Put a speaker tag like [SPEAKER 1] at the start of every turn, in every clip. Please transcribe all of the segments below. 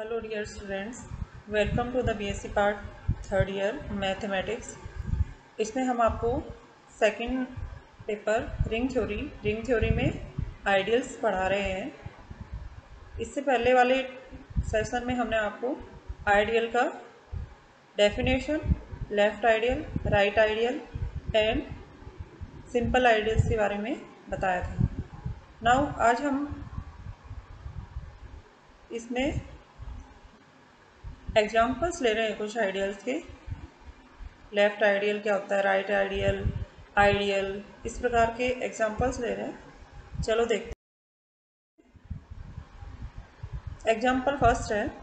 [SPEAKER 1] Hello dear students, welcome to the BSc part third year mathematics. इसमें हम आपको second paper ring theory में ideals पढ़ा रहे हैं। इससे पहले वाले सेशन में हमने आपको आइडियल का definition, left ideal, right ideal and simple ideals के बारे में बताया था। नाउ आज हम इसमें एग्जाम्पल्स ले रहे हैं कुछ आइडियल्स के। लेफ्ट आइडियल क्या होता है, राइट आइडियल, आइडियल, इस प्रकार के एग्जाम्पल्स ले रहे हैं। चलो देखते हैं। एग्जाम्पल फर्स्ट है,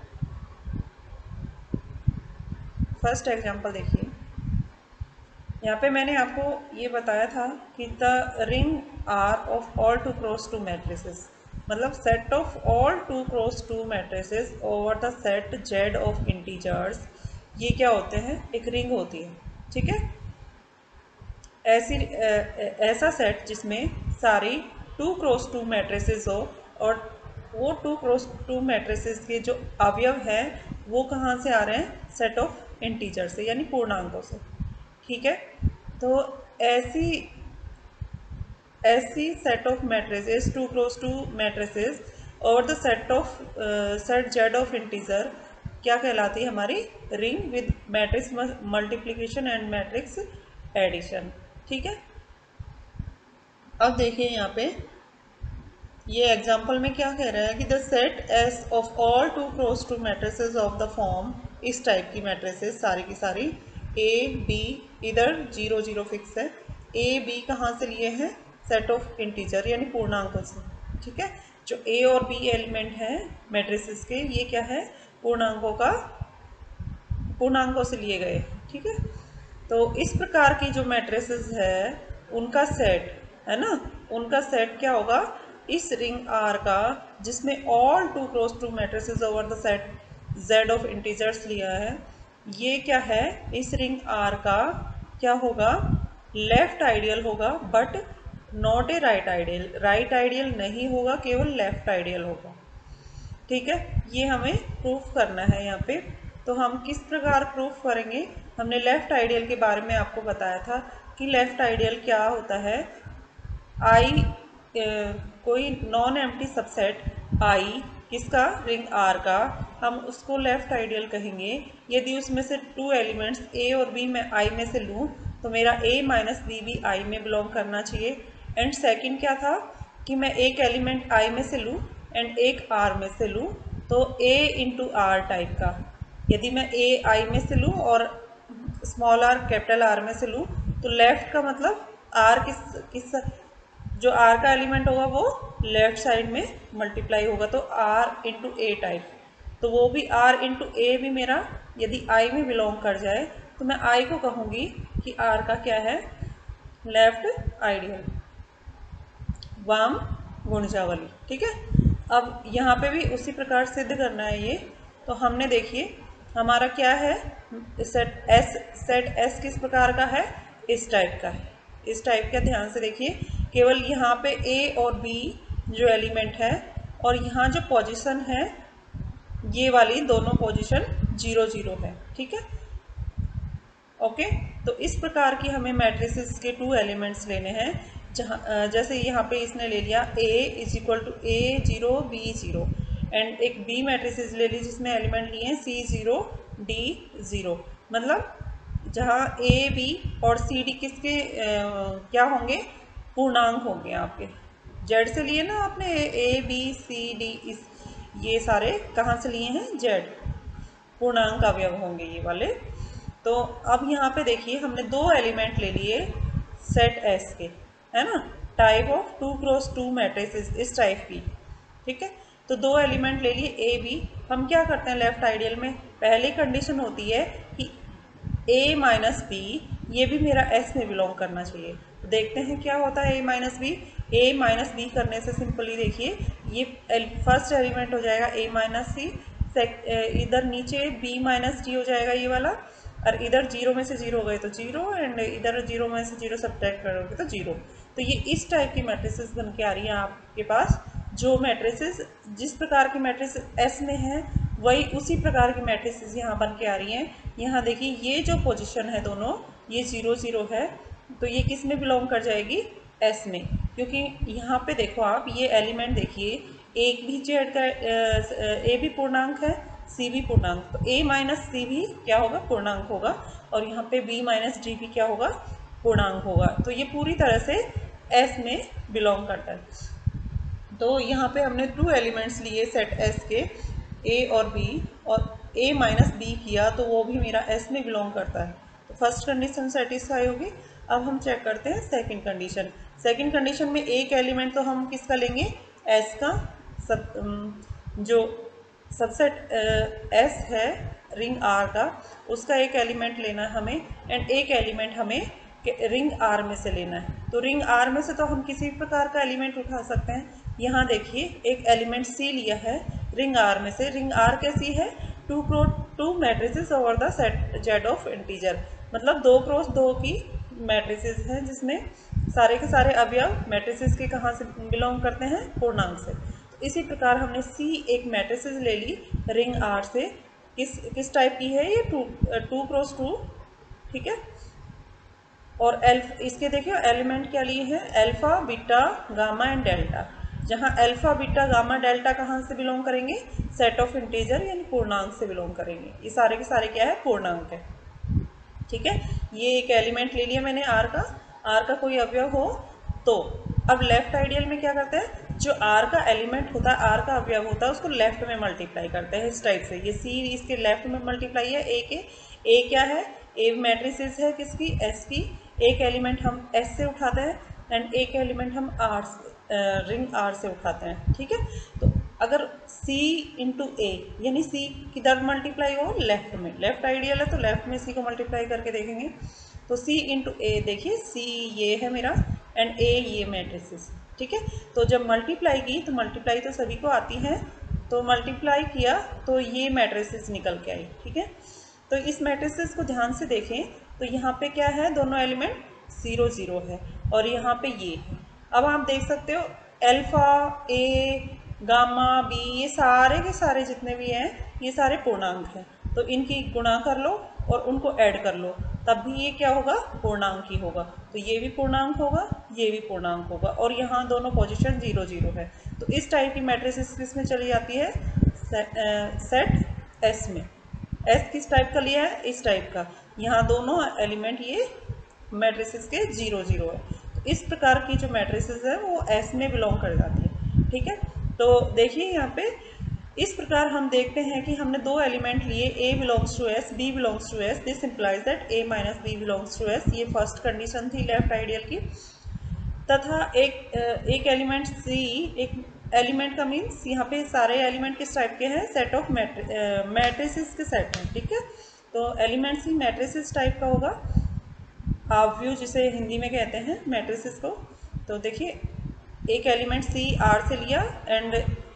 [SPEAKER 1] फर्स्ट एग्जाम्पल देखिए। यहाँ पे मैंने आपको ये बताया था कि the ring R of all two cross two matrices, मतलब set of all two cross two matrices over the set Z of integers, ये क्या होते हैं, एक रिंग होती है। ठीक है, ऐसा सेट जिसमें सारी टू क्रॉस टू मैट्रिसेस हो और वो टू क्रॉस टू मैट्रिसेस के जो अवयव हैं वो कहाँ से आ रहे हैं, सेट ऑफ इंटीजर से, यानी पूर्णांकों से। ठीक है, तो ऐसी ऐसी set of matrices, two cross two matrices और the set Z of integer क्या कहलाती है, हमारी ring with matrix multiplication and matrix addition. ठीक है, अब देखिए यहाँ पे ये एग्जाम्पल में क्या कह रहा है कि the set S of all two cross two matrices of the form, इस टाइप की मैट्रिसेस सारी की सारी ए बी, इधर 0 0 फिक्स है, ए बी कहाँ से लिए हैं, सेट ऑफ इंटीजर यानी पूर्णांकों से। ठीक है, जो ए और बी एलिमेंट हैं मैट्रिसेस के, ये क्या है, पूर्णांकों से लिए गए। ठीक है, तो इस प्रकार की जो मैट्रिसेस है उनका सेट है ना, उनका सेट क्या होगा, इस रिंग आर का जिसमें all two cross two matrices over the set Z of integers लिया है, ये क्या है, इस रिंग आर का क्या होगा, लेफ्ट आइडियल होगा, but not a right ideal. Right ideal नहीं होगा, केवल लेफ्ट आइडियल होगा। ठीक है, ये हमें प्रूफ करना है यहाँ पे। तो हम किस प्रकार प्रूफ करेंगे, हमने लेफ्ट आइडियल के बारे में आपको बताया था कि लेफ्ट आइडियल क्या होता है। आई कोई नॉन एम्प्टी सबसेट आई किसका, रिंग आर का, हम उसको लेफ्ट आइडियल कहेंगे यदि उसमें से टू एलिमेंट्स ए और बी मैं आई में से लूँ तो मेरा ए माइनस बी भी आई में बिलोंग करना चाहिए। एंड सेकंड क्या था कि मैं एक एलिमेंट आई में से लूँ एंड एक आर में से लूँ, तो ए इंटू आर टाइप का। यदि मैं ए आई में से लूँ और स्मॉल आर कैपिटल आर में से लूँ तो लेफ्ट का मतलब आर किस जो आर का एलिमेंट होगा वो लेफ्ट साइड में मल्टीप्लाई होगा, तो आर इंटू ए टाइप। तो वो भी आर इंटू ए भी मेरा यदि आई में बिलोंग कर जाए तो मैं आई को कहूँगी कि आर का क्या है, लेफ्ट आइडियल, वाम गुणजावली। ठीक है, अब यहाँ पे भी उसी प्रकार सिद्ध करना है ये। तो हमने देखिए हमारा क्या है, सेट एस किस प्रकार का है, इस टाइप का है, इस टाइप का। ध्यान से देखिए, केवल यहाँ पे ए और बी जो एलिमेंट है और यहाँ जो पोजीशन है ये वाली दोनों पोजीशन 0 0 है। ठीक है, ओके, तो इस प्रकार की हमें मैट्रिसेस के टू एलिमेंट्स लेने हैं। जहाँ जैसे यहाँ पे इसने ले लिया A is equal to A0 B0 and एक B मैट्रिसेस ले ली जिसमें एलिमेंट लिए हैं C0 D0, मतलब जहाँ A B और C D किसके क्या होंगे, पूर्णांक होंगे आपके। जेड से लिए ना आपने, A B C D, इस ये सारे कहाँ से लिए हैं, जेड, पूर्णांक अवयव होंगे ये वाले। तो अब यहाँ पे देखिए हमने दो एलिमेंट ले लिए सेट एस के, है ना, type of two cross two matrices इस टाइप की। ठीक है, तो दो एलिमेंट ले लिए ए बी। हम क्या करते हैं लेफ्ट आइडियल में, पहली कंडीशन होती है कि ए माइनस बी ये भी मेरा एस में बिलोंग करना चाहिए। तो देखते हैं क्या होता है A minus B. A minus B करने से सिंपली देखिए ये फर्स्ट एलिमेंट हो जाएगा ए माइनस सी, इधर नीचे बी माइनस डी हो जाएगा ये वाला, और इधर 0 में से 0 गए तो 0 एंड इधर 0 में से 0 सब्ट्रैक्ट करोगे तो 0। तो ये इस टाइप की मैट्रिसेस बन के आ रही है आपके पास। जो मैट्रिसेस जिस प्रकार की मैट्रिस एस में है वही उसी प्रकार की मैट्रिसेस यहाँ बन के आ रही हैं। यहाँ देखिए ये जो पोजीशन है दोनों, ये 0 0 है, तो ये किस में बिलोंग कर जाएगी, एस में, क्योंकि यहाँ पे देखो आप ये एलिमेंट देखिए, एक भी जेड का ए भी पूर्णांक है, सी भी पूर्णांक, तो ए माइनस सी भी क्या होगा, पूर्णांक होगा, और यहाँ पे बी माइनस डी भी क्या होगा, पूर्णांक होगा। तो ये पूरी तरह से एस में बिलोंग करता है। तो यहाँ पे हमने 2 एलिमेंट्स लिए सेट एस के, ए और बी, और ए माइनस बी किया तो वो भी मेरा एस में बिलोंग करता है। तो फर्स्ट कंडीशन सेटिस्फाई होगी। अब हम चेक करते हैं सेकंड कंडीशन। सेकंड कंडीशन में एक एलिमेंट तो हम किसका लेंगे, एस का, जो सबसेट एस है रिंग आर का, उसका एक एलिमेंट लेना है हमें, एंड एक एलिमेंट हमें रिंग आर में से लेना है। तो रिंग आर में से तो हम किसी प्रकार का एलिमेंट उठा सकते हैं। यहाँ देखिए एक एलिमेंट सी लिया है रिंग आर में से। रिंग आर कैसी है, 2 matrices over the set Z of integer, मतलब 2 क्रॉस 2 की मैट्रिसेस हैं जिसमें सारे के सारे अवयव मैट्रिसेस के कहाँ से बिलोंग करते हैं, पूर्णांक से। तो इसी प्रकार हमने सी एक मैट्रिसेस ले ली रिंग आर से, किस टाइप की है ये, 2 क्रॉस 2, ठीक है। और इसके देखिए एलिमेंट क्या लिए हैं, alpha beta gamma and delta, जहाँ अल्फा बीटा गामा डेल्टा कहाँ से बिलोंग करेंगे, सेट ऑफ इंटीजर यानी पूर्णांक से बिलोंग करेंगे। ये सारे के सारे क्या है, पूर्णांक है, ठीक है। ये एक एलिमेंट ले लिया मैंने आर का कोई अवयव हो तो। अब लेफ्ट आइडियल में क्या करते हैं, जो आर का एलिमेंट होता है, आर का अवयव होता है, उसको लेफ्ट में मल्टीप्लाई करते हैं इस टाइप से। ये सी इसके लेफ्ट में मल्टीप्लाई है, ए क्या है, ए मैट्रिसेस है किसकी, एस की। एक एलिमेंट हम एस से उठाते हैं एंड एक एलिमेंट हम आर रिंग आर से उठाते हैं, ठीक है। तो अगर C इंटू ए, यानी C किधर मल्टीप्लाई हो, लेफ्ट में, लेफ्ट आइडियल है तो लेफ्ट में C को मल्टीप्लाई करके देखेंगे। तो C इंटू ए, देखिए C ये है मेरा एंड A ये मैट्रिसेस, ठीक है। तो जब मल्टीप्लाई की, तो मल्टीप्लाई तो सभी को आती है, तो मल्टीप्लाई किया तो ये मैट्रिसेस निकल के आई, ठीक है। तो इस मैट्रिसेस को ध्यान से देखें तो यहाँ पे क्या है, दोनों एलिमेंट 0 0 है, और यहाँ पे ये है। अब आप देख सकते हो अल्फा, ए, गामा, बी, ये सारे के सारे जितने भी हैं ये सारे पूर्णांक हैं। तो इनकी गुणा कर लो और उनको ऐड कर लो, तब भी ये क्या होगा, पूर्णांक ही होगा। तो ये भी पूर्णांक होगा, ये भी पूर्णांक होगा, और यहाँ दोनों पोजीशन 0 0 है। तो इस टाइप की मैट्रिसेस किस में चली जाती है, सेट एस में। एस किस टाइप का लिया है, इस टाइप का। यहाँ दोनों एलिमेंट ये मैट्रिसेस के 0 0 है। तो इस प्रकार की जो मैट्रिसेस है वो एस में बिलोंग कर जाती है, ठीक है। तो देखिए यहाँ पे इस प्रकार हम देखते हैं कि हमने 2 एलिमेंट लिए, A belongs to S, B belongs to S, this implies that A minus B belongs to S। ये फर्स्ट कंडीशन थी लेफ्ट आइडियल की। तथा एक एलिमेंट C, एक एलिमेंट का मीन्स यहाँ पे सारे एलिमेंट किस टाइप के हैं, सेट ऑफ मैट्रिसेस के सेट हैं, ठीक है। तो एलिमेंट C मैट्रिसेस टाइप का होगा, हाफ व्यू जिसे हिंदी में कहते हैं मैट्रिसेस को। तो देखिए एक एलिमेंट C R से लिया एंड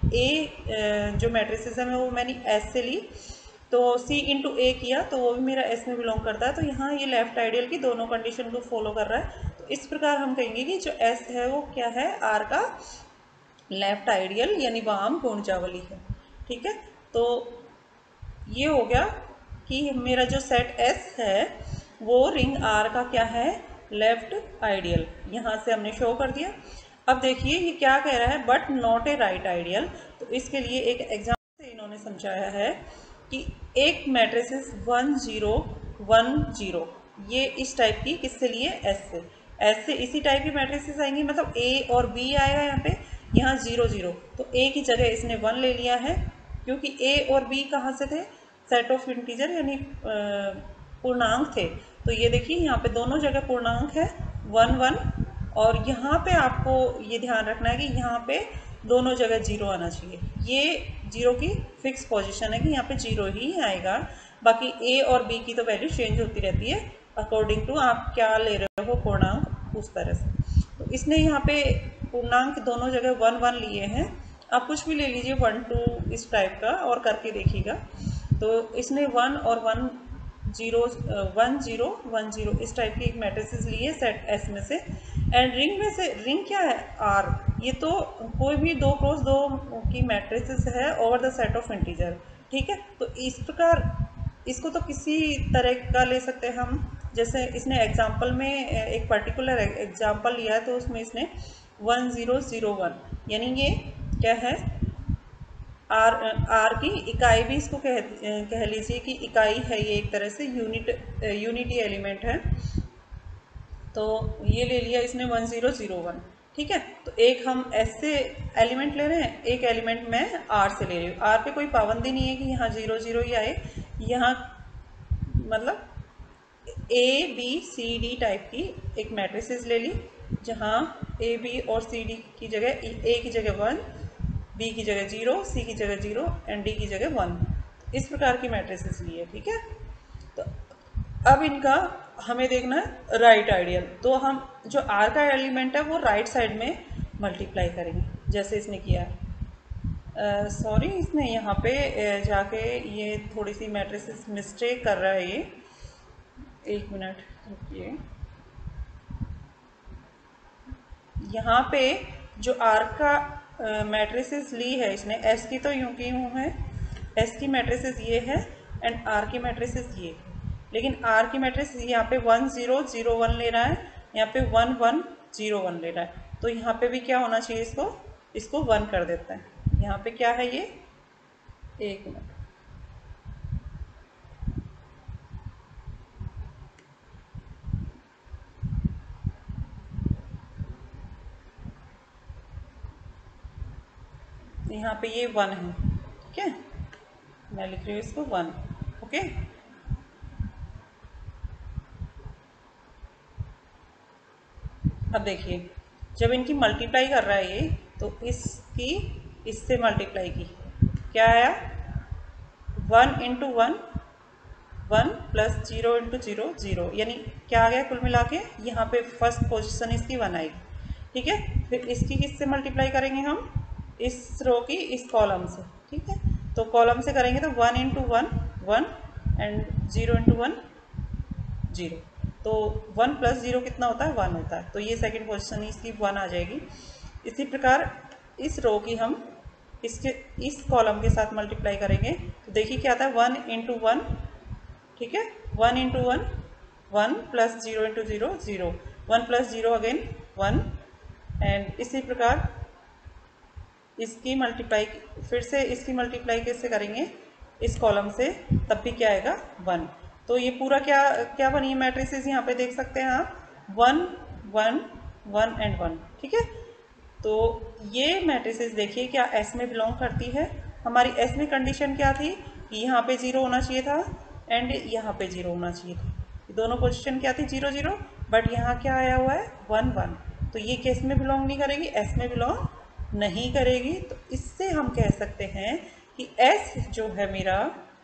[SPEAKER 1] A जो मैट्रिसेस है वो मैंने S से ली, तो C इंटू ए किया तो वो भी मेरा S में बिलोंग करता है। तो यहाँ ये लेफ्ट आइडियल की दोनों कंडीशन को फॉलो कर रहा है। तो इस प्रकार हम कहेंगे कि जो S है वो क्या है, R का लेफ्ट आइडियल यानी वाम गुणजावली है, ठीक है। तो ये हो गया कि मेरा जो सेट S है वो रिंग R का क्या है, लेफ्ट आइडियल, यहाँ से हमने शो कर दिया। अब देखिए ये क्या कह रहा है, but not a right ideal. तो इसके लिए एक एग्जाम्पल से इन्होंने समझाया है कि एक मैट्रिसेस 1 0 1 0, ये इस टाइप की किससे लिए, एस से इसी टाइप की मैट्रिसेस आएंगी, मतलब ए और बी आएगा यहाँ पे, यहाँ 0 0, तो ए की जगह इसने 1 ले लिया है, क्योंकि ए और बी कहाँ से थे, सेट ऑफ इंटीजर यानी पूर्णांक थे। तो ये देखिए यहाँ पे दोनों जगह पूर्णांक है 1 1, और यहाँ पे आपको ये ध्यान रखना है कि यहाँ पे दोनों जगह 0 आना चाहिए। ये 0 की फिक्स पोजीशन है कि यहाँ पे 0 ही आएगा, बाकी ए और बी की तो वैल्यू चेंज होती रहती है अकॉर्डिंग टू आप क्या ले रहे हो पूर्णांक, उस तरह से। तो इसने यहाँ पे पूर्णांक दोनों जगह 1 1 लिए हैं, आप कुछ भी ले लीजिए 1 2 इस टाइप का और करके देखिएगा। तो इसने 1 और 1 0 1 0 1 0 इस टाइप की एक मैट्रिसेस ली है सेट एस में से। एंड रिंग में से, रिंग क्या है, आर, ये तो कोई भी 2 क्रॉस 2 की मैट्रिसेस है over the set of integer, ठीक है। तो इस प्रकार इसको तो किसी तरह का ले सकते हैं हम, जैसे इसने एग्जाम्पल में एक पर्टिकुलर एग्जाम्पल लिया है तो उसमें इसने 1001 यानी ये क्या है, आर आर की इकाई भी इसको कह लीजिए कि इकाई है, ये एक तरह से यूनिटी एलिमेंट है। तो ये ले लिया इसने 1001, ठीक है। तो एक हम ऐसे एलिमेंट ले रहे हैं, एक एलिमेंट मैं आर से ले रही हूँ। आर पे कोई पाबंदी नहीं है कि यहाँ 00 ही आए, यहाँ मतलब A B C D type की एक मैट्रिसेस ले ली, जहाँ ए बी और सी डी की जगह ए की जगह 1, बी की जगह 0, सी की जगह 0 एंड डी की जगह 1, इस प्रकार की मैट्रिसेस ली है, ठीक है। तो अब इनका हमें देखना है राइट आइडियल, तो हम जो आर का एलिमेंट है वो राइट साइड में मल्टीप्लाई करेंगे जैसे इसने किया है। सॉरी इसने यहाँ पे जाके ये थोड़ी सी मैट्रिसेस मिस्टेक कर रहा है ये, एक मिनट रुकिए। यहाँ पे जो आर का मैट्रिसेस ली है इसने, एस की तो यूँ की यूँ है, एस की मैट्रिसेस ये है एंड आर की मैट्रिसेस ये, लेकिन आर की मैट्रिस यहाँ पे 1001 ले रहा है, यहाँ पे 1101 ले रहा है। तो यहाँ पे भी क्या होना चाहिए, इसको 1 कर देता है। यहाँ पे क्या है ये, एक मिनट, यहाँ पे ये 1 है, ठीक है, मैं लिख रही हूँ इसको 1, ओके। अब देखिए जब इनकी मल्टीप्लाई कर रहा है ये, तो इसकी इससे मल्टीप्लाई की, क्या आया 1 इंटू 1 1 प्लस 0 इंटू 0 0, यानी क्या आ गया कुल मिला के, यहाँ पे फर्स्ट पोजीशन इसकी 1 आएगी, ठीक है। फिर इसकी किससे मल्टीप्लाई करेंगे हम, इस रो की इस कॉलम से, ठीक है। तो कॉलम से करेंगे तो 1 इंटू 1 1 एंड 0 इंटू 1 0, तो 1 प्लस 0 कितना होता है 1 होता है, तो ये सेकंड पोजीशन इसकी 1 आ जाएगी। इसी प्रकार इस रो की हम इसके इस कॉलम के साथ मल्टीप्लाई करेंगे तो देखिए क्या आता है 1 इंटू 1, ठीक है, 1 into 1 1 plus 0 into 0 0, 1 plus 0 again 1 and इसी प्रकार इसकी मल्टीप्लाई, फिर से इसकी मल्टीप्लाई कैसे करेंगे इस कॉलम से, तब भी क्या आएगा 1। तो ये पूरा क्या बनी है मैट्रिसेस, यहाँ पे देख सकते हैं आप 1 1 1 एंड 1, ठीक है। तो ये मैट्रिसेस देखिए क्या एस में बिलोंग करती है। हमारी एस में कंडीशन क्या थी कि यहाँ पे 0 होना चाहिए था एंड यहाँ पे 0 होना चाहिए था, दोनों पोजीशन क्या थी 0 0, बट यहाँ क्या आया हुआ है 1 1, तो ये किस में बिलोंग नहीं करेगी, एस में बिलोंग नहीं करेगी। तो इससे हम कह सकते हैं कि एस जो है मेरा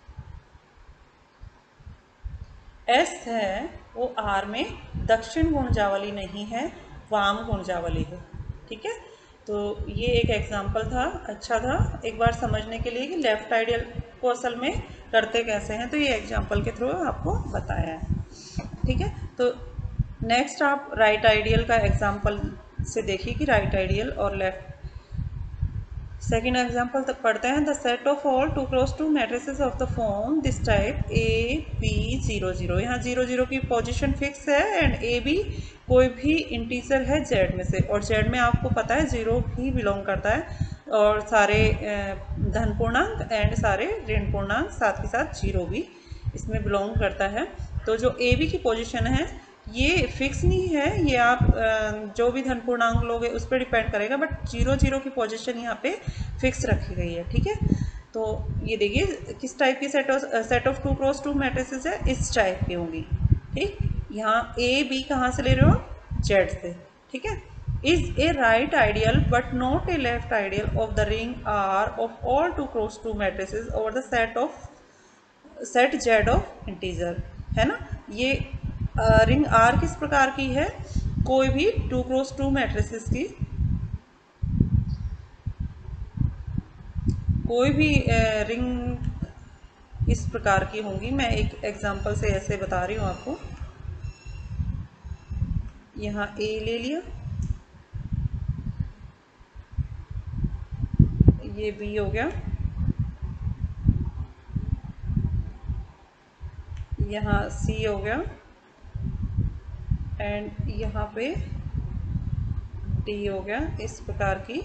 [SPEAKER 1] एस है वो आर में दक्षिण गुणजावली नहीं है, वाम गुणजावली है, ठीक है। तो ये एक एग्जाम्पल था, अच्छा था एक बार समझने के लिए कि लेफ्ट आइडियल को असल में करते कैसे हैं, तो ये एग्जाम्पल के थ्रू आपको बताया है, ठीक है। तो नेक्स्ट आप राइट आइडियल का एग्जाम्पल से देखिए कि राइट आइडियल और लेफ्ट। सेकेंड एग्जाम्पल तक पढ़ते हैं, the set of all 2 cross 2 matrices of the form this type A B 0 0, यहाँ 0 0 की पोजीशन फिक्स है एंड ए बी कोई भी इंटीजर है जेड में से, और जेड में आपको पता है 0 भी बिलोंग करता है, और सारे धन पूर्णांक एंड सारे ऋण पूर्णांक साथ के साथ 0 भी इसमें बिलोंग करता है। तो जो ए बी की पोजीशन है ये फिक्स नहीं है, ये आप जो भी धन पूर्णांक लोगे उस पर डिपेंड करेगा, बट 0 0 की पोजीशन यहाँ पे फिक्स रखी गई है, ठीक है। तो ये देखिए किस टाइप की सेट ऑफ 2 क्रॉस 2 मैट्रिसेस है, इस टाइप की होंगी, ठीक। यहाँ ए बी कहाँ से ले रहे हो, जेड से, ठीक है। Is a right ideal but not a left ideal of the ring R of all 2 cross 2 matrices over the set Z of integer, है ना। ये रिंग आर किस प्रकार की है, कोई भी 2 क्रॉस 2 मैट्रिसेस की कोई भी रिंग इस प्रकार की होंगी। मैं एक एग्जांपल से ऐसे बता रही हूँ आपको, यहाँ ए ले लिया, ये बी हो गया, यहाँ सी हो गया एंड यहाँ पे डी हो गया। इस प्रकार की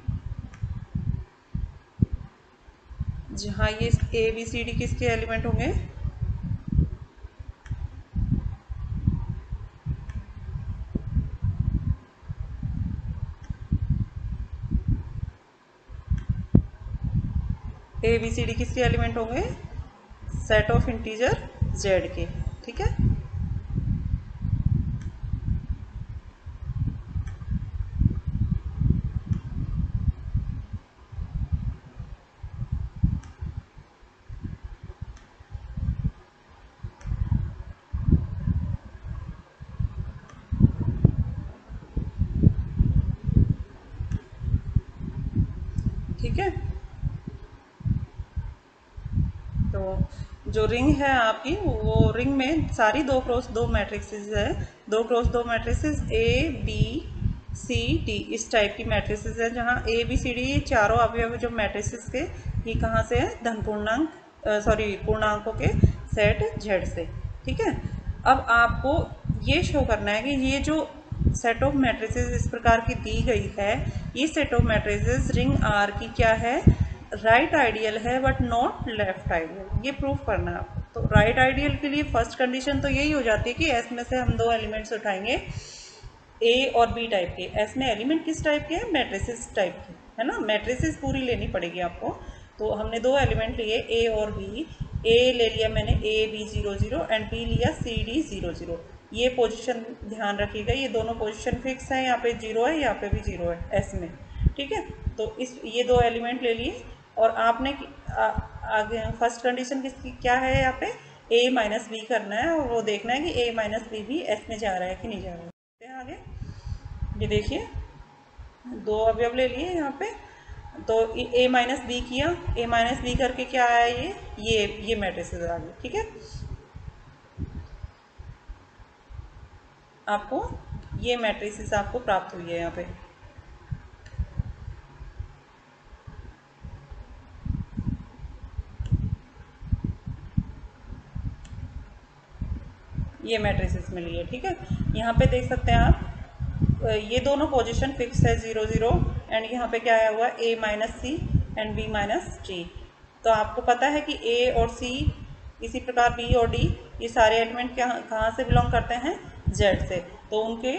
[SPEAKER 1] जहाँ ये ए बी सी डी किसके एलिमेंट होंगे, ए बी सी डी किसके एलिमेंट होंगे, सेट ऑफ इंटीजर जेड के। ठीक है, ठीक है। तो जो रिंग है आपकी, वो रिंग में सारी 2x2 मैट्रिक्सेस है, 2x2 matrices A B C D इस टाइप की मैट्रिक्सेस है, जहाँ ए बी सी डी चारों अवयव जो मैट्रिक्सेस के ये कहाँ से है, धन पूर्णांक सॉरी पूर्णांकों के सेट जेड से। ठीक है, अब आपको ये शो करना है कि ये जो सेट ऑफ मैट्रिसेस इस प्रकार की दी गई है, ये set of matrices ring R की क्या है, राइट आइडियल है बट नॉट लेफ्ट आइडियल। ये प्रूफ करना है आपको। तो राइट आइडियल के लिए फर्स्ट कंडीशन तो यही हो जाती है कि एस में से हम दो एलिमेंट्स उठाएंगे, ए और बी टाइप के। एस में एलिमेंट किस टाइप के हैं, मैट्रिसेस टाइप के, है ना। मैट्रिसेस पूरी लेनी पड़ेगी आपको। तो हमने दो एलिमेंट लिए ए और बी। ए ले लिया मैंने ए बी 0 0 एंड बी लिया सी डी 0 0। ये पोजीशन ध्यान रखिएगा, ये दोनों पोजीशन फिक्स है, यहाँ पे 0 है, यहाँ पे भी 0 है एस में। ठीक है, तो इस ये दो एलिमेंट ले लिए और आपने आगे फर्स्ट कंडीशन किसकी क्या है, यहाँ पे ए माइनस बी करना है और वो देखना है कि ए माइनस बी भी एस में जा रहा है कि नहीं जा रहा है। आगे ये देखिए, दो अवयव ले लिए यहाँ पे, तो ए माइनस बी किया, ए माइनस बी करके क्या आया, ये मैट्रिसेस आ गई। ठीक है, आपको ये मैट्रिसेस आपको प्राप्त हुई है यहाँ पे। ये मैट्रिसेस मिली है। ठीक है, यहाँ पे देख सकते हैं आप, ये दोनों पोजीशन फिक्स है 0 0 एंड यहाँ पे क्या आया हुआ है, A minus C and B minus D. तो आपको पता है कि ए और सी, इसी प्रकार बी और डी, ये सारे एलिमेंट कहाँ से बिलोंग करते हैं, जेड से। तो उनके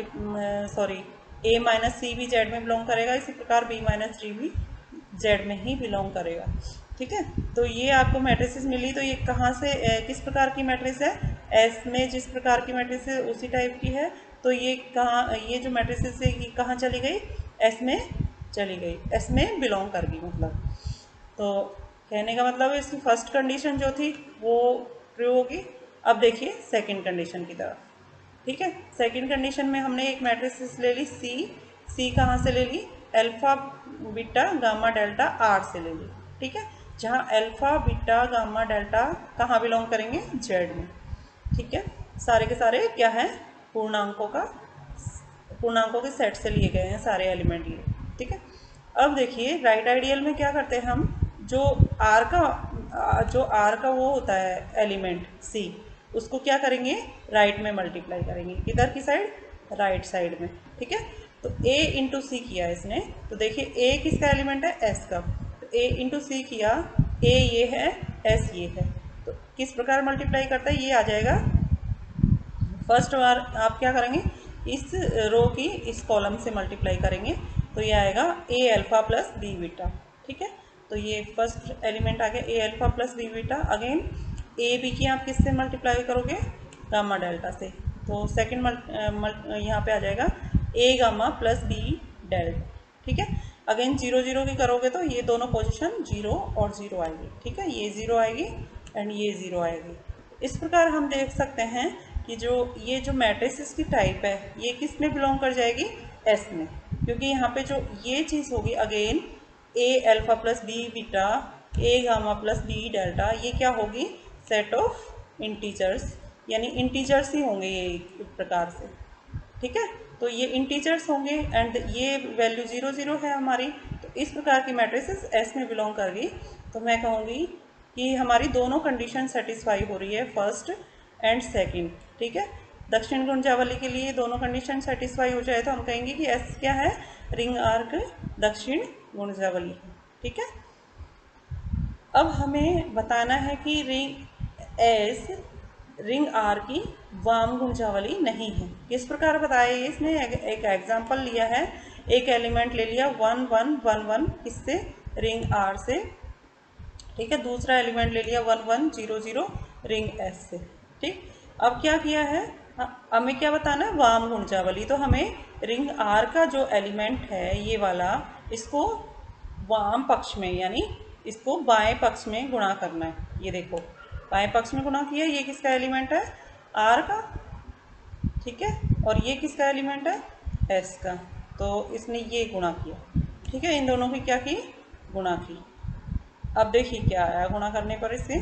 [SPEAKER 1] ए माइनस सी भी जेड में बिलोंग करेगा, इसी प्रकार बी माइनस डी भी जेड में ही बिलोंग करेगा। ठीक है, तो ये आपको मैट्रिसेस मिली। तो ये कहाँ से किस प्रकार की मैट्रिक्स है, एस में जिस प्रकार की मैट्रिक्स है उसी टाइप की है। तो ये कहाँ, ये जो मैट्रिसेस है ये कहाँ चली गई, एस में चली गई, एस में बिलोंग कर गई मतलब। तो कहने का मतलब इसकी फर्स्ट कंडीशन जो थी वो ट्रू होगी। अब देखिए सेकंड कंडीशन की तरफ। ठीक है, सेकंड कंडीशन में हमने एक मैट्रिक्स ले ली सी। सी कहाँ से ले ली, alpha beta gamma delta R से ले ली। ठीक है, जहाँ अल्फा बीटा गामा डेल्टा कहाँ बिलोंग करेंगे, जेड में। ठीक है, सारे के सारे क्या है, पूर्णांकों के सेट से लिए गए हैं सारे एलिमेंट ये। ठीक है, अब देखिए राइट आइडियल में क्या करते हैं हम, जो आर का वो होता है एलिमेंट सी, उसको क्या करेंगे, राइट में मल्टीप्लाई करेंगे। किधर की साइड, राइट साइड में। ठीक है, तो a इंटू सी किया इसने, तो देखिए a किसका एलिमेंट है, s का। तो a इंटू सी किया, a ये है, s ये है, तो किस प्रकार मल्टीप्लाई करता है, ये आ जाएगा। फर्स्ट बार आप क्या करेंगे, इस रो की इस कॉलम से मल्टीप्लाई करेंगे, तो ये आएगा a alpha plus B beta. ठीक है, तो ये फर्स्ट एलिमेंट आ गया a alpha plus B beta. Again a b की आप किससे मल्टीप्लाई करोगे, गामा डेल्टा से। तो सेकंड यहाँ पे आ जाएगा a gamma plus b delta. ठीक है, अगेन 0 0 की करोगे तो ये दोनों पोजीशन 0 और 0 आएगी। ठीक है, ये 0 आएगी एंड ये 0 आएगी। इस प्रकार हम देख सकते हैं कि ये जो मैट्रिसेस की टाइप है ये किस में बिलोंग कर जाएगी, एस में। क्योंकि यहाँ पे जो ये चीज़ होगी again a alpha plus B beta, a gamma plus b delta, ये क्या होगी, सेट ऑफ इंटीजर्स, यानी इंटीजर्स ही होंगे ये एक प्रकार से। ठीक है, तो ये इंटीजर्स होंगे एंड ये वैल्यू 0 0 है हमारी। तो इस प्रकार की मैट्रिसेस एस में बिलोंग कर गई। तो मैं कहूँगी कि हमारी दोनों कंडीशन सेटिस्फाई हो रही है, फर्स्ट एंड सेकंड। ठीक है, दक्षिण गुंजावली के लिए दोनों कंडीशन सेटिस्फाई हो जाए तो हम कहेंगे कि एस क्या है, रिंग आर्क दक्षिण गुंजावली। ठीक है, अब हमें बताना है कि रिंग आर की वाम गुंजावली नहीं है। किस प्रकार बताया, इसने एक एग्जाम्पल लिया है, एक एलिमेंट ले लिया 1 1 1 1 इससे, रिंग आर से। ठीक है, दूसरा एलिमेंट ले लिया 1 1 0 0 रिंग एस से। ठीक, अब क्या किया है, हमें क्या बताना है, वाम गुंजावली। तो हमें रिंग आर का जो एलिमेंट है ये वाला, इसको वाम पक्ष में यानी इसको बाएं पक्ष में गुणा करना है। ये देखो, बाएं पक्ष में गुणा किया, ये किसका एलिमेंट है, आर का। ठीक है, और ये किसका एलिमेंट है, एस का। तो इसने ये गुणा किया। ठीक है, इन दोनों की क्या की, गुणा की। अब देखिए क्या आया गुणा करने पर, इससे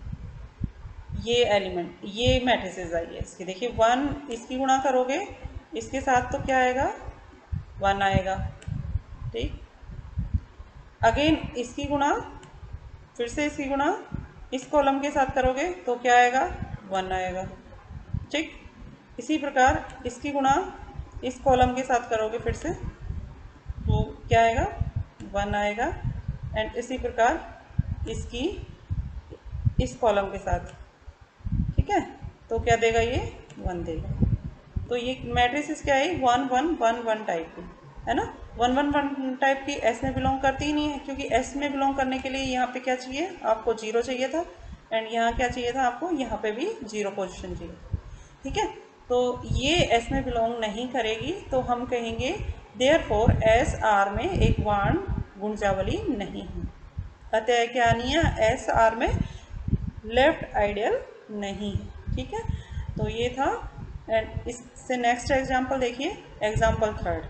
[SPEAKER 1] ये एलिमेंट, ये मैट्रिसेस आई है इसकी। देखिए 1 इसकी गुणा करोगे इसके साथ तो क्या आएगा, 1 आएगा। ठीक, अगेन इसकी गुणा, फिर से इसकी गुणा इस कॉलम के साथ करोगे तो क्या आएगा, 1 आएगा। ठीक, इसी प्रकार इसकी गुणा इस कॉलम के साथ करोगे फिर से तो क्या आएगा, 1 आएगा। एंड इसी प्रकार इसकी इस कॉलम के साथ। ठीक है, तो क्या देगा, ये 1 देगा। तो ये मैट्रिसेस क्या है, 1 1 1 1 टाइप की है ना। 1 1 1 टाइप की एस में बिलोंग करती ही नहीं है, क्योंकि एस में बिलोंग करने के लिए यहाँ पे क्या चाहिए, आपको 0 चाहिए था, एंड यहाँ क्या चाहिए था आपको, यहाँ पे भी 0 पोजिशन चाहिए। ठीक है, तो ये एस में बिलोंग नहीं करेगी, तो हम कहेंगे देयरफॉर एस आर में एक वाम गुंजावली नहीं है। अतः क्या नहीं है, एस आर में लेफ्ट आइडियल नहीं है। ठीक है, तो ये था। एंड इससे नेक्स्ट एग्जांपल देखिए, एग्जांपल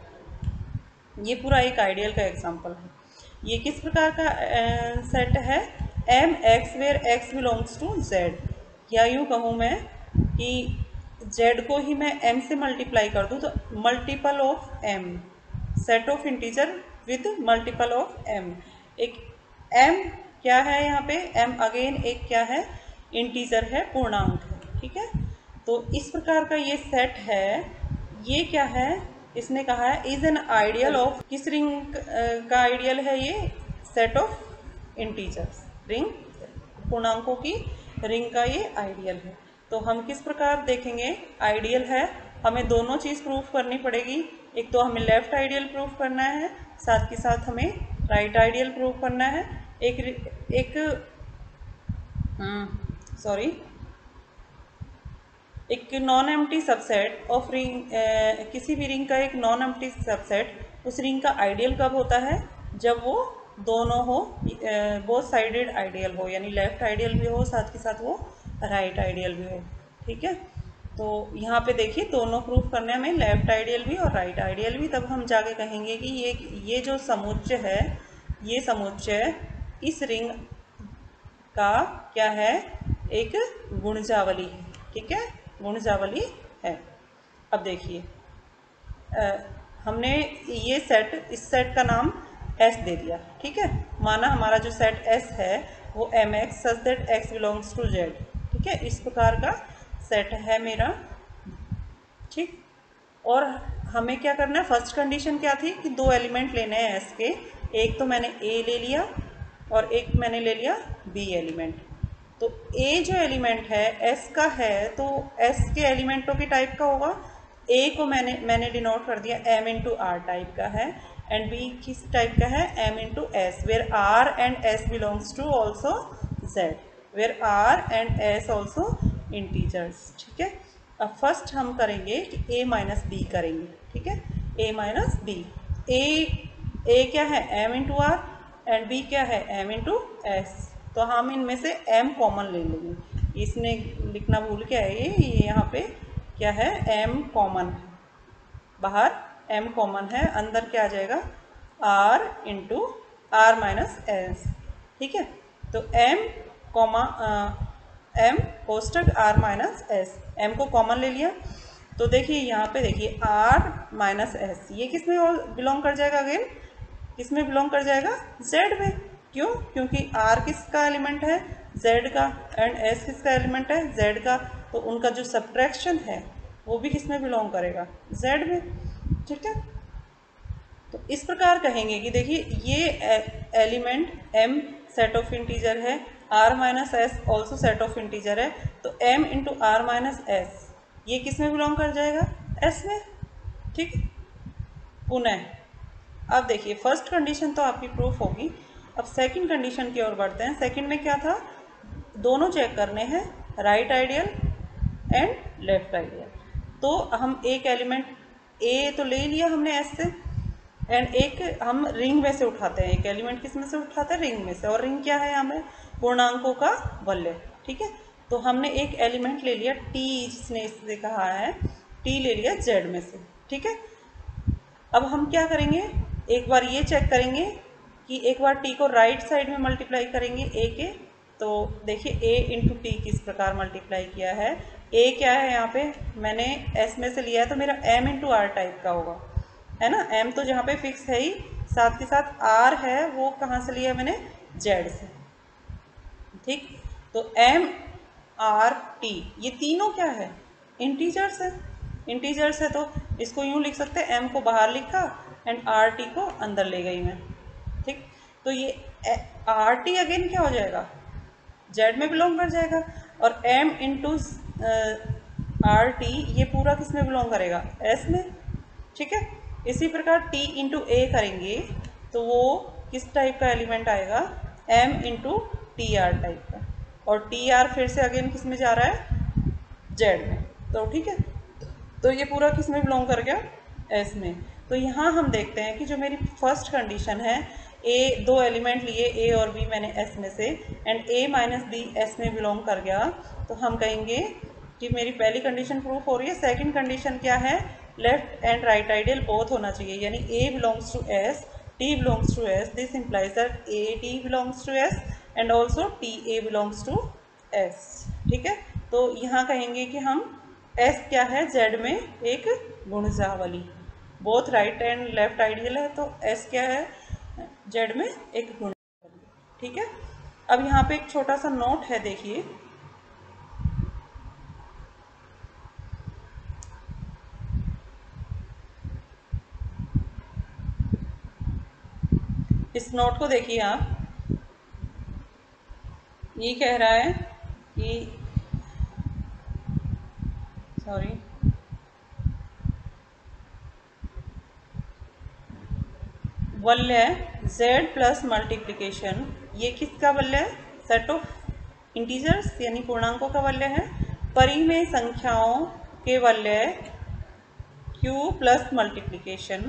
[SPEAKER 1] 3, ये पूरा एक आइडियल का एग्जांपल है। ये किस प्रकार का सेट है, M X where X belongs to Z. या यूँ कहूँ मैं कि जेड को ही मैं एम से मल्टीप्लाई कर दूँ तो multiple of M, set of integer with multiple of M. एक एम क्या है यहाँ पे, एम अगेन एक क्या है, इंटीजर है, पूर्णांक है। ठीक है, तो इस प्रकार का ये सेट है। ये क्या है, इसने कहा है इज एन आइडियल ऑफ, किस रिंग का आइडियल है ये, सेट ऑफ इंटीजर्स, रिंग पूर्णांकों की रिंग का ये आइडियल है। तो हम किस प्रकार देखेंगे, आइडियल है, हमें दोनों चीज़ प्रूफ करनी पड़ेगी। एक तो हमें लेफ्ट आइडियल प्रूफ करना है, साथ के साथ हमें राइट आइडियल प्रूफ करना है। एक non empty subset of ring, किसी भी रिंग का एक नॉन एम्प्टी सबसेट, उस रिंग का आइडियल कब होता है, जब वो दोनों हो, बोथ साइडेड आइडियल हो, यानी लेफ्ट आइडियल भी हो, साथ के साथ वो राइट आइडियल भी हो। ठीक है, तो यहाँ पे देखिए दोनों प्रूफ करने में, लेफ्ट आइडियल भी और राइट आइडियल भी। तब हम जाके कहेंगे कि ये जो समुच्चय है, ये समुच्चय इस रिंग का क्या है, एक गुणजावली है। ठीक है, गुणजावली है। अब देखिए हमने ये सेट, इस सेट का नाम एस दे दिया। ठीक है, माना हमारा जो सेट एस है वो M X such that X belongs to Z. ठीक है, इस प्रकार का सेट है मेरा। ठीक, और हमें क्या करना है, फर्स्ट कंडीशन क्या थी कि 2 एलिमेंट लेने हैं एस के, एक तो मैंने ए ले लिया और एक मैंने ले लिया बी एलिमेंट। तो ए जो एलिमेंट है एस का है, तो एस के एलिमेंटों की टाइप का होगा, ए को मैंने डिनोट कर दिया एम इंटू आर टाइप का है, एंड बी किस टाइप का है, M into S, where R and S belongs to also Z, where R and S also integers. ठीक है, अब फर्स्ट हम करेंगे कि ए माइनस बी करेंगे। ठीक है, ए माइनस बी, ए क्या है M into R and B क्या है एम इंटू एस। तो हम इनमें से m कॉमन ले लेंगे, इसने लिखना भूल के आए, ये यहाँ पे क्या है m कॉमन है, बाहर m कॉमन है, अंदर क्या आ जाएगा r into R minus S. ठीक है, तो m कोष्टक r माइनस एस, m को कॉमन ले लिया। तो देखिए यहाँ पे देखिए r माइनस एस, ये किस में बिलोंग कर जाएगा, अगेन किस में बिलोंग कर जाएगा, z में। क्यों, क्योंकि r किसका एलिमेंट है, z का, एंड s किसका एलिमेंट है, z का, तो उनका जो सब्ट्रैक्शन है वो भी किस में बिलोंग करेगा, z में। ठीक है, तो इस प्रकार कहेंगे कि देखिए ये element m set of integer है, r minus S also set of integer है, तो m into R minus S ये किस में बिलोंग कर जाएगा, s में। ठीक, पुनः अब देखिए फर्स्ट कंडीशन तो आपकी प्रूफ होगी, अब सेकंड कंडीशन की ओर बढ़ते हैं। सेकंड में क्या था, दोनों चेक करने हैं, right ideal and left ideal. तो हम एक एलिमेंट ए तो ले लिया हमने एस से, एंड एक हम रिंग में से उठाते हैं, एक एलिमेंट किस में से उठाते हैं, रिंग में से, और रिंग क्या है यहाँ पे, पूर्णांकों का वलय। ठीक है, तो हमने एक एलिमेंट ले लिया टी, जिसने इससे कहा है टी ले लिया जेड में से। ठीक है, अब हम क्या करेंगे, एक बार ये चेक करेंगे कि एक बार टी को राइट साइड में मल्टीप्लाई करेंगे ए के, तो देखिए ए इंटू टी किस प्रकार मल्टीप्लाई किया है, ए क्या है यहाँ पे मैंने एस में से लिया है, तो मेरा एम इंटू आर टाइप का होगा, है ना। एम तो जहाँ पे फिक्स है ही, साथ के साथ आर है वो कहाँ से लिया मैंने, जेड से। ठीक, तो एम आर टी ये तीनों क्या है, इंटीजर्स है। इंटीजर्स है तो इसको यूँ लिख सकते हैं, एम को बाहर लिखा एंड आर टी को अंदर ले गई मैं। ठीक, तो ये आर टी अगेन क्या हो जाएगा, जेड में बिलोंग कर जाएगा, और एम इंटू आर टी ये पूरा किस में बिलोंग करेगा, एस में। ठीक है, इसी प्रकार टी इंटू ए करेंगे तो वो किस टाइप का एलिमेंट आएगा, M into T R type का, और टी आर फिर से अगेन किस में जा रहा है, जेड में। तो ठीक है, तो ये पूरा किस में बिलोंग कर गया, एस में। तो यहाँ हम देखते हैं कि जो मेरी फर्स्ट कंडीशन है, ए दो एलिमेंट लिए ए और बी मैंने एस में से, and A minus B S में बिलोंग कर गया, तो हम कहेंगे कि मेरी पहली कंडीशन प्रूफ हो रही है। सेकंड कंडीशन क्या है, left and right ideal both होना चाहिए, यानी A belongs to S, T belongs to S, this implies that A T belongs to S and also T A belongs to S. ठीक है, तो यहाँ कहेंगे कि हम एस क्या है, जेड में एक गुणजावली, both right and left ideal है, तो एस क्या है, जेड में एक गुणजावली। ठीक है, अब यहाँ पे एक छोटा सा नोट है, देखिए इस नोट को देखिए आप, ये कह रहा है कि सॉरी वल्य z प्लस मल्टीप्लिकेशन, ये किसका वल्य है, सेट ऑफ इंटीजर्स यानी पूर्णांकों का वल्य है, परिमेय संख्याओं के वल्य q प्लस मल्टीप्लिकेशन।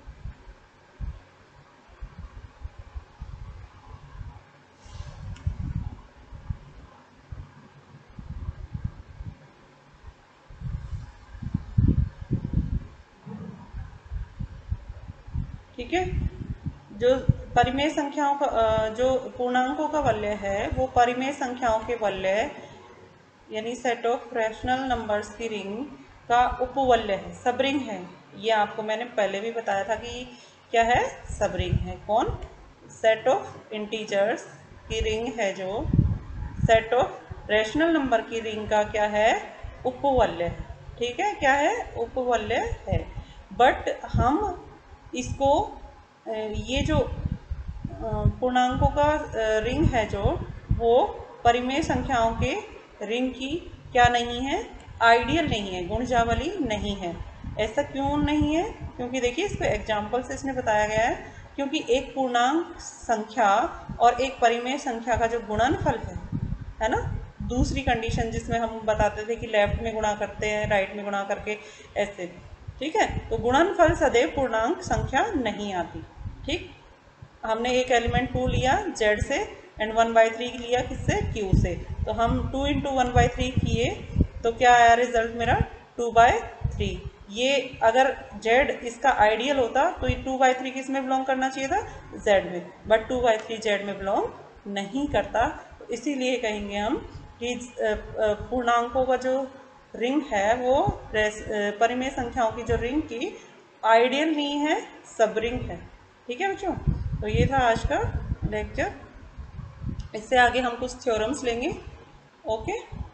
[SPEAKER 1] ठीक है, जो परिमेय संख्याओं का जो पूर्णांकों का वलय है वो परिमेय संख्याओं के वलय यानी सेट ऑफ रैशनल नंबर्स की रिंग का उपवलय है, सब रिंग है। ये आपको मैंने पहले भी बताया था कि क्या है, सब रिंग है। कौन, सेट ऑफ इंटीजर्स की रिंग है, जो सेट ऑफ रैशनल नंबर की रिंग का क्या है, उपवलय। ठीक है, क्या है, उपवलय है। बट हम इसको ये जो पूर्णांकों का रिंग है जो, वो परिमेय संख्याओं के रिंग की क्या नहीं है, आइडियल नहीं है, गुणजावली नहीं है। ऐसा क्यों नहीं है, क्योंकि देखिए इसको एग्जाम्पल से इसने बताया गया है, क्योंकि एक पूर्णांक संख्या और एक परिमेय संख्या का जो गुणनफल है ना, दूसरी कंडीशन जिसमें हम बताते थे कि लेफ्ट में गुणा करते हैं, राइट में गुणा करके, ऐसे। ठीक है, तो गुणनफल सदैव पूर्णांक संख्या नहीं आती। ठीक, हमने एक एलिमेंट 2 लिया z से एंड 1/3 लिया किससे, q से, तो हम 2 इंटू 1/3 किए तो क्या आया रिजल्ट मेरा, 2/3। ये अगर z इसका आइडियल होता तो ये 2/3 किस में बिलोंग करना चाहिए था, z में, बट 2/3 z में बिलोंग नहीं करता। तो इसीलिए कहेंगे हम कि पूर्णांकों का जो रिंग है वो परिमेय संख्याओं की जो रिंग की आइडियल नहीं है, सब रिंग है। ठीक है बच्चों, तो ये था आज का लेक्चर। इससे आगे हम कुछ थ्योरम्स लेंगे। ओके।